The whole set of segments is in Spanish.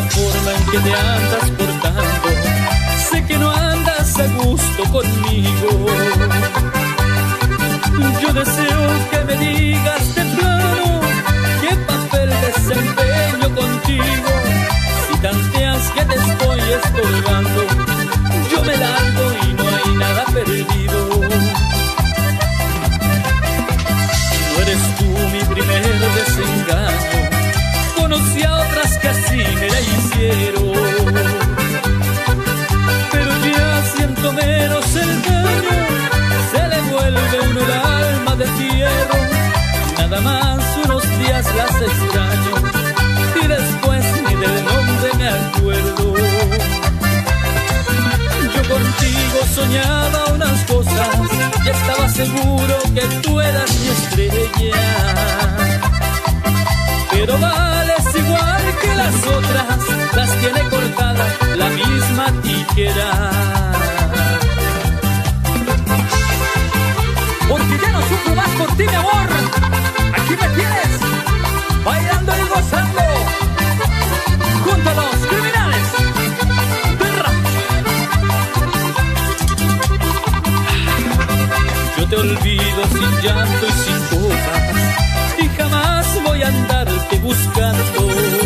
la forma en que te andas portando, sé que no andas a gusto conmigo. Yo deseo que me digas de plano qué papel desempeño contigo. Si tanteas que te estoy estorbando, yo me largo y no hay nada perdido. No eres tú mi primer desengaño, conocí a otras que así me la hicieron, pero ya siento menos el daño, se le vuelve uno el alma de fierro. Nada más unos días las extraño y después ni del nombre me acuerdo. Yo contigo soñaba unas cosas y estaba seguro que tú eras mi estrella, pero vales igual que las otras, las tiene cortada la misma tijera. Porque ya no sufro más por ti, mi amor. Aquí me tienes, bailando y gozando junto a los criminales del rap. Yo te olvido sin llanto y sin copas, y jamás voy a andarte buscando.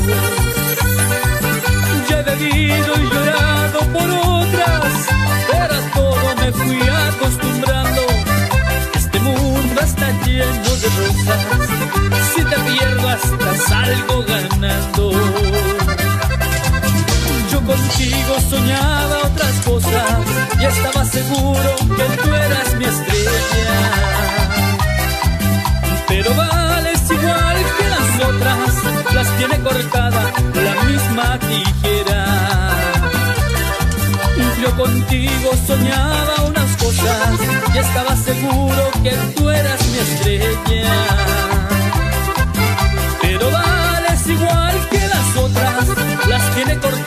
Ya he bebido y llorado por otras, pero a todo me fui acostumbrando. Este mundo está lleno de rosas, si te pierdo hasta salgo ganando. Yo contigo soñaba otras cosas y estaba seguro que tú eras mi estrella, pero vales igual que las otras, las tiene cortada la misma tijera. Yo contigo soñaba unas cosas y estaba seguro que tú eras mi estrella, pero vales igual que las otras, las tiene cortadas